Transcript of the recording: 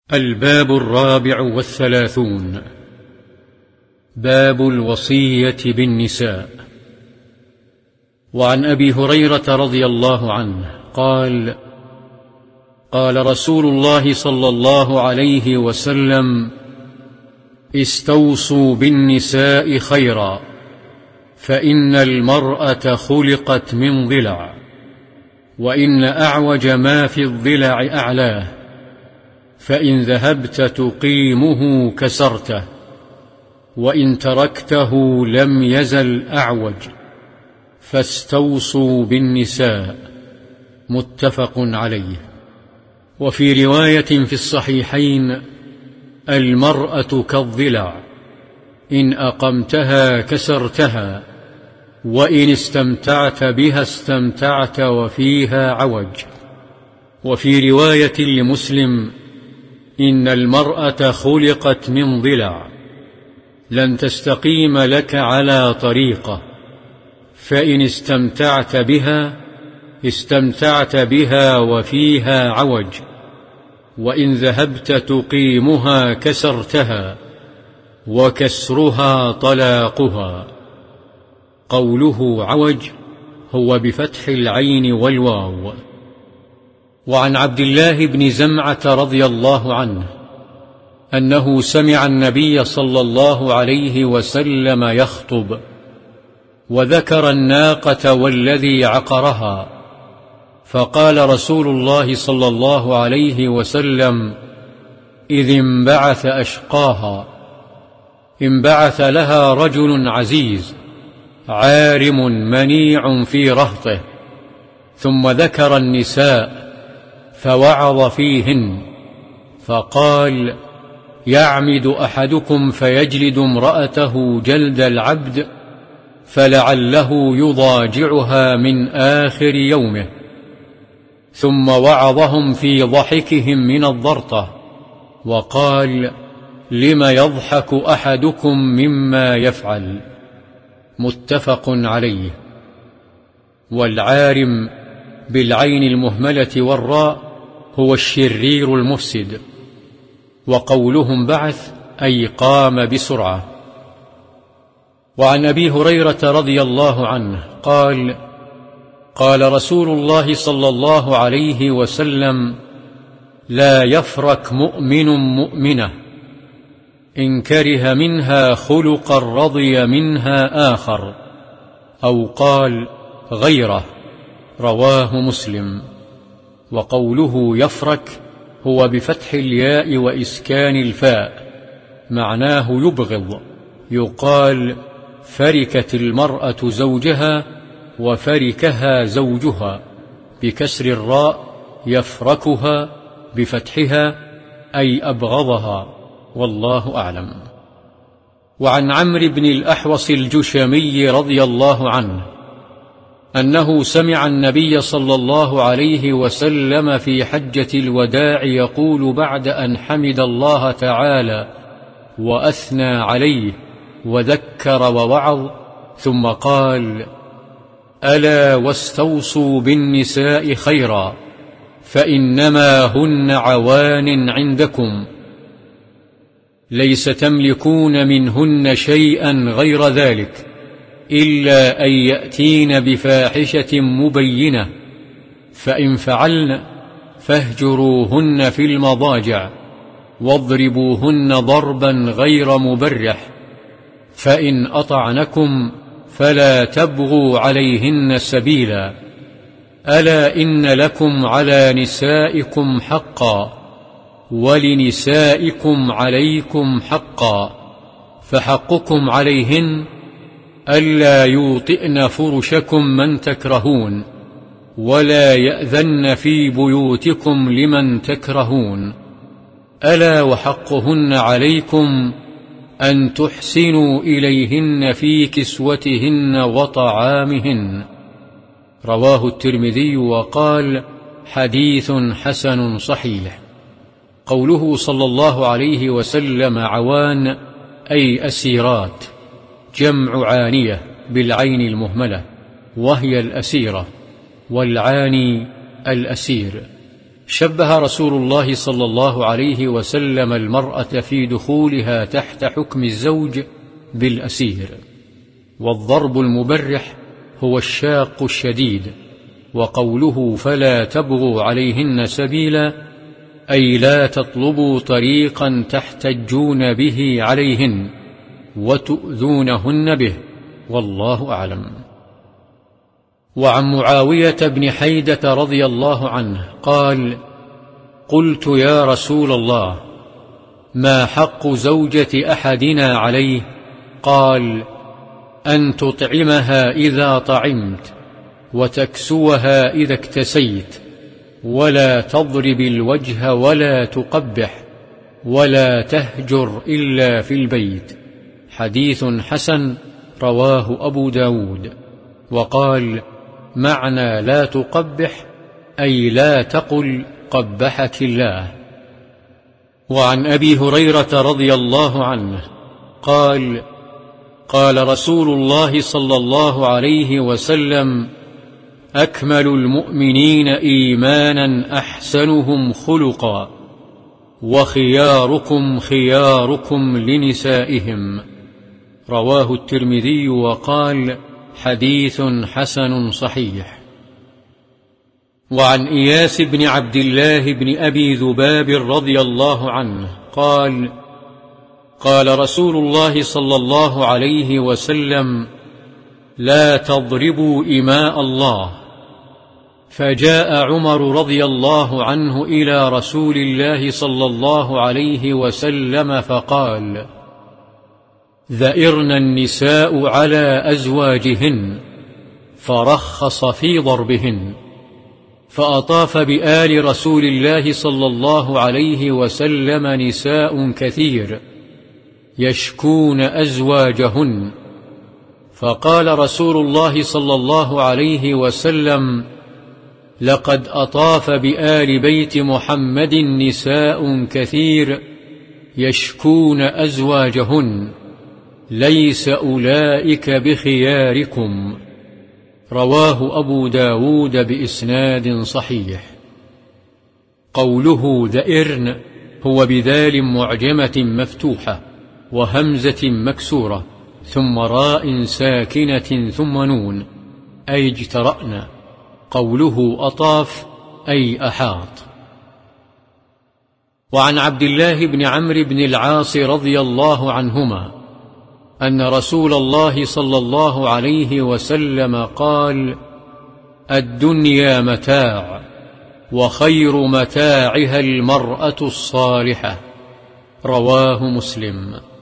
الباب 34. باب الوصية بالنساء. وعن أبي هريرة رضي الله عنه قال: قال رسول الله صلى الله عليه وسلم: استوصوا بالنساء خيرا، فإن المرأة خلقت من ضلع، وإن أعوج ما في الضلع أعلاه، فإن ذهبت تقيمه كسرته، وإن تركته لم يزل أعوج، فاستوصوا بالنساء. متفق عليه. وفي رواية في الصحيحين: المرأة كالضلع، إن أقمتها كسرتها، وإن استمتعت بها استمتعت وفيها عوج. وفي رواية لمسلم: إن المرأة خلقت من ضلع، لن تستقيم لك على طريقة، فإن استمتعت بها استمتعت بها وفيها عوج، وإن ذهبت تقيمها كسرتها، وكسرها طلاقها. قوله عوج هو بفتح العين والواو. وعن عبد الله بن زمعة رضي الله عنه أنه سمع النبي صلى الله عليه وسلم يخطب، وذكر الناقة والذي عقرها، فقال رسول الله صلى الله عليه وسلم: إذ انبعث أشقاها، انبعث لها رجل عزيز عارم منيع في رهطه، ثم ذكر النساء فوعظ فيهن، فقال: يعمد أحدكم فيجلد امرأته جلد العبد، فلعله يضاجعها من آخر يومه. ثم وعظهم في ضحكهم من الضرطة، وقال: لم يضحك أحدكم مما يفعل. متفق عليه. والعارم بالعين المهملة والراء هو الشرير المفسد. وقولهم بعث أي قام بسرعة. وعن أبي هريرة رضي الله عنه قال: قال رسول الله صلى الله عليه وسلم: لا يفرك مؤمن مؤمنة، إن كره منها خلقا رضي منها آخر، أو قال غيره. رواه مسلم. وقوله يفرك هو بفتح الياء وإسكان الفاء، معناه يبغض. يقال: فركت المرأة زوجها، وفركها زوجها، بكسر الراء، يفركها بفتحها أي أبغضها. والله أعلم. وعن عمرو بن الأحوص الجشمي رضي الله عنه أنه سمع النبي صلى الله عليه وسلم في حجة الوداع يقول بعد أن حمد الله تعالى وأثنى عليه وذكر ووعظ، ثم قال: ألا واستوصوا بالنساء خيرا، فإنما هن عوان عندكم، ليس تملكون منهن شيئا غير ذلك، إلا أن يأتين بفاحشة مبينة، فإن فعلن فاهجروهن في المضاجع، واضربوهن ضربا غير مبرح، فإن أطعنكم فلا تبغوا عليهن سبيلا، ألا إن لكم على نسائكم حقا، ولنسائكم عليكم حقا، فحقكم عليهن ألا يوطئن فرشكم من تكرهون، ولا يأذن في بيوتكم لمن تكرهون، ألا وحقهن عليكم أن تحسنوا إليهن في كسوتهن وطعامهن. رواه الترمذي وقال: حديث حسن صحيح. قوله صلى الله عليه وسلم عوان أي أسيرات، جمع عانية بالعين المهملة، وهي الأسيرة، والعاني الأسير. شبه رسول الله صلى الله عليه وسلم المرأة في دخولها تحت حكم الزوج بالأسير، والضرب المبرح هو الشاق الشديد، وقوله فلا تبغوا عليهن سبيلا أي لا تطلبوا طريقا تحتجون به عليهن وتؤذونهن به، والله أعلم. وعن معاوية بن حيدة رضي الله عنه قال: قلت يا رسول الله، ما حق زوجة أحدنا عليه؟ قال: أن تطعمها إذا طعمت، وتكسوها إذا اكتسيت، ولا تضرب الوجه ولا تقبح، ولا تهجر إلا في البيت. حديث حسن رواه أبو داود. وقال: معنى لا تقبح أي لا تقل قبحك الله. وعن أبي هريرة رضي الله عنه قال: قال رسول الله صلى الله عليه وسلم: أكمل المؤمنين إيمانا أحسنهم خلقا، وخياركم خياركم لنسائهم. رواه الترمذي وقال: حديث حسن صحيح. وعن إياس بن عبد الله بن أبي ذباب رضي الله عنه قال: قال رسول الله صلى الله عليه وسلم: لا تضربوا إماء الله. فجاء عمر رضي الله عنه إلى رسول الله صلى الله عليه وسلم فقال: ذئرن النساء على أزواجهن، فرخص في ضربهن. فأطاف بآل رسول الله صلى الله عليه وسلم نساء كثير يشكون أزواجهن، فقال رسول الله صلى الله عليه وسلم: لقد أطاف بآل بيت محمد نساء كثير يشكون أزواجهن، ليس أولئك بخياركم. رواه أبو داود بإسناد صحيح. قوله ذئرن هو بذال معجمة مفتوحة وهمزة مكسورة ثم راء ساكنة ثم نون، أي اجترأن. قوله أطاف أي أحاط. وعن عبد الله بن عمرو بن العاص رضي الله عنهما أن رسول الله صلى الله عليه وسلم قال: الدنيا متاع، وخير متاعها المرأة الصالحة. رواه مسلم.